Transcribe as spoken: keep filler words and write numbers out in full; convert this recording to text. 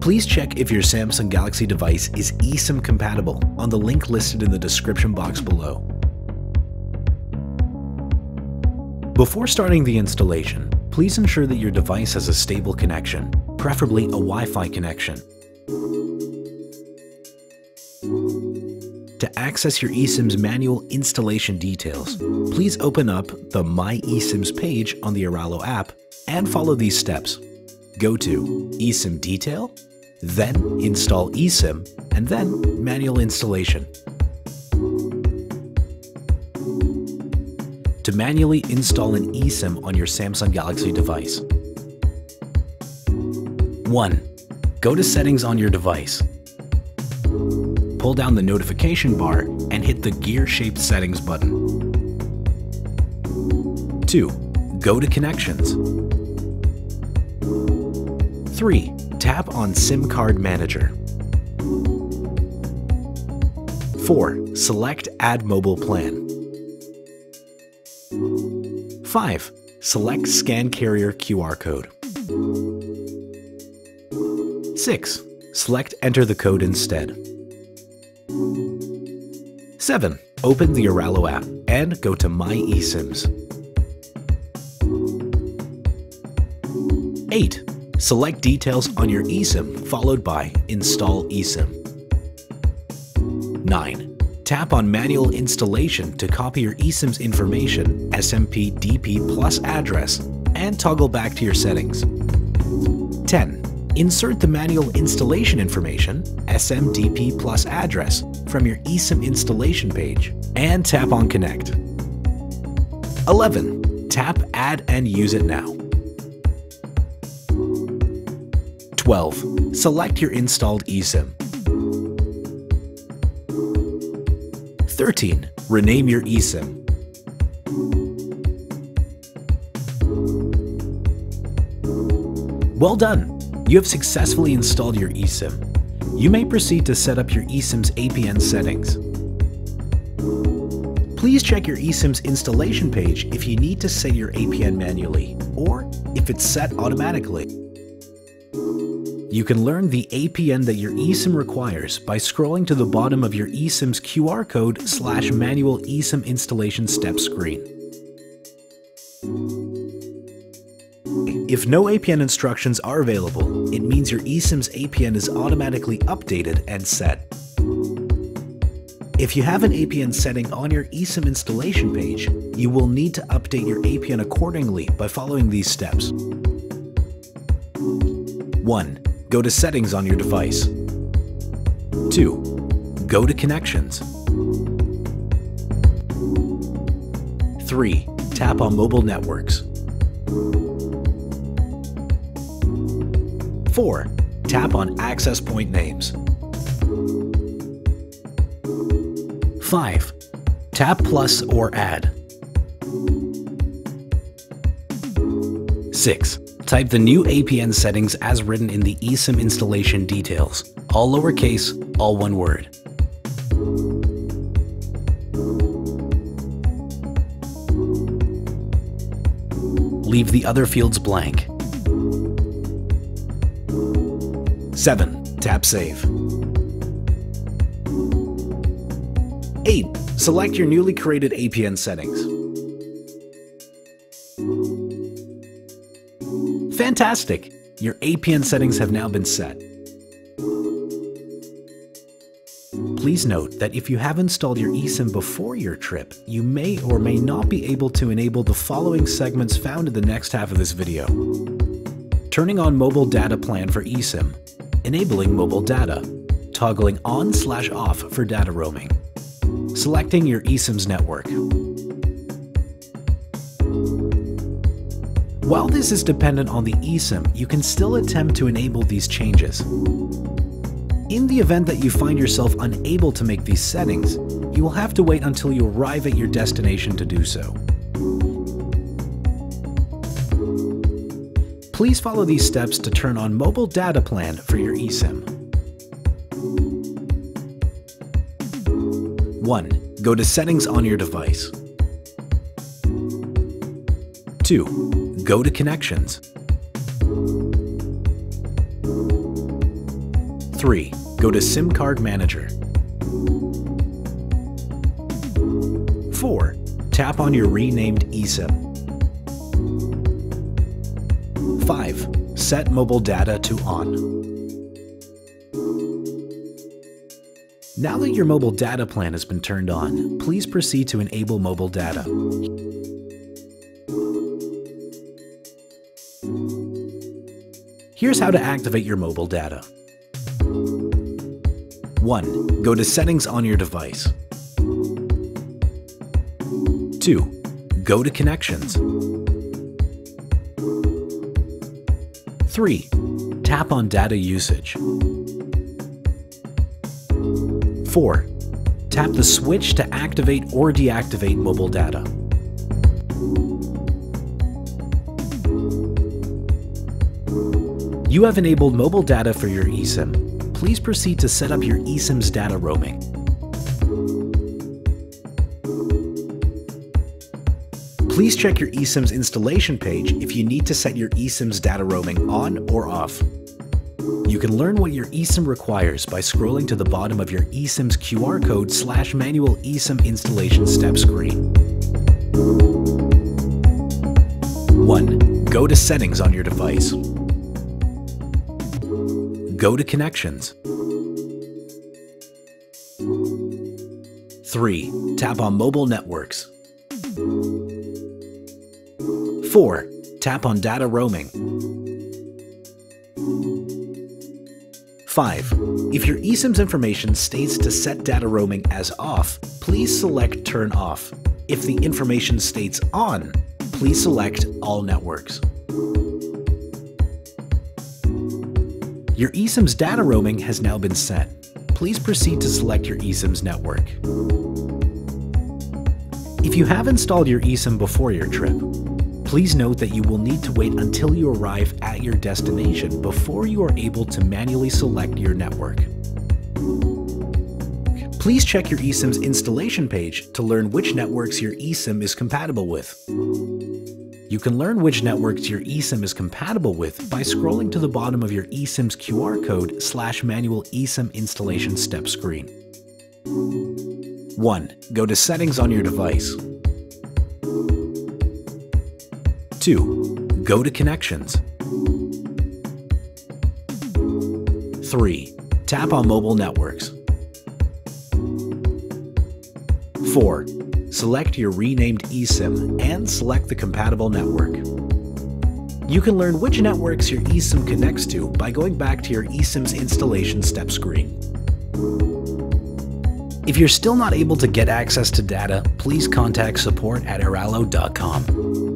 Please check if your Samsung Galaxy device is eSIM compatible on the link listed in the description box below. Before starting the installation, please ensure that your device has a stable connection, preferably a Wi-Fi connection. To access your eSIM's manual installation details, please open up the My eSIMs page on the Airalo app and follow these steps. Go to eSIM Detail, then Install eSIM, and then Manual Installation. To manually install an eSIM on your Samsung Galaxy device. one. Go to Settings on your device. Pull down the notification bar and hit the gear-shaped Settings button. two. Go to Connections. three. Tap on SIM Card Manager. four. Select Add Mobile Plan. five. Select Scan Carrier Q R Code. six. Select Enter the code instead. seven. Open the Airalo app and go to My eSIMs. eight. Select details on your eSIM followed by Install eSIM. nine. Tap on Manual Installation to copy your eSIM's information, S M P D P plus address, and toggle back to your settings. ten. Insert the manual installation information, S M D P plus address, from your eSIM installation page and tap on Connect. eleven. Tap Add and use it now. twelve. Select your installed eSIM. thirteen. Rename your eSIM. Well done! You have successfully installed your eSIM. You may proceed to set up your eSIM's A P N settings. Please check your eSIM's installation page if you need to set your A P N manually, or if it's set automatically. You can learn the A P N that your eSIM requires by scrolling to the bottom of your eSIM's Q R code slash manual eSIM installation step screen. If no A P N instructions are available, it means your eSIM's A P N is automatically updated and set. If you have an A P N setting on your eSIM installation page, you will need to update your A P N accordingly by following these steps. one. Go to Settings on your device. two. Go to Connections. three. Tap on Mobile Networks. four. Tap on Access Point Names. five. Tap Plus or Add. six. Type the new A P N settings as written in the eSIM installation details, all lowercase, all one word. Leave the other fields blank. seven. Tap Save. eight. Select your newly created A P N settings. Fantastic! Your A P N settings have now been set. Please note that if you have installed your eSIM before your trip, you may or may not be able to enable the following segments found in the next half of this video. Turning on Mobile Data Plan for eSIM, enabling mobile data, toggling on slash off for data roaming, selecting your eSIM's network. While this is dependent on the eSIM, you can still attempt to enable these changes. In the event that you find yourself unable to make these settings, you will have to wait until you arrive at your destination to do so. Please follow these steps to turn on Mobile Data Plan for your eSIM. one. Go to Settings on your device. two. Go to Connections. three. Go to SIM card manager. four. Tap on your renamed eSIM. five. Set mobile data to on. Now that your mobile data plan has been turned on, please proceed to enable mobile data. Here's how to activate your mobile data. one. Go to Settings on your device. two. Go to Connections. three. Tap on Data Usage. four. Tap the switch to activate or deactivate mobile data. You have enabled mobile data for your eSIM. Please proceed to set up your eSIM's data roaming. Please check your eSIM's installation page if you need to set your eSIM's data roaming on or off. You can learn what your eSIM requires by scrolling to the bottom of your eSIM's Q R code slash manual eSIM installation step screen. one. Go to Settings on your device. Go to Connections. three. Tap on Mobile Networks. four. Tap on Data Roaming. five. If your eSIM's information states to set data roaming as off, please select Turn Off. If the information states on, please select All Networks. Your eSIM's data roaming has now been set. Please proceed to select your eSIM's network. If you have installed your eSIM before your trip, please note that you will need to wait until you arrive at your destination before you are able to manually select your network. Please check your eSIM's installation page to learn which networks your eSIM is compatible with. You can learn which networks your eSIM is compatible with by scrolling to the bottom of your eSIM's Q R code slash manual eSIM installation step screen. one. Go to Settings on your device. two. Go to Connections. three. Tap on Mobile Networks. four. Select your renamed eSIM and select the compatible network. You can learn which networks your eSIM connects to by going back to your eSIM's installation step screen. If you're still not able to get access to data, please contact support at airalo dot com.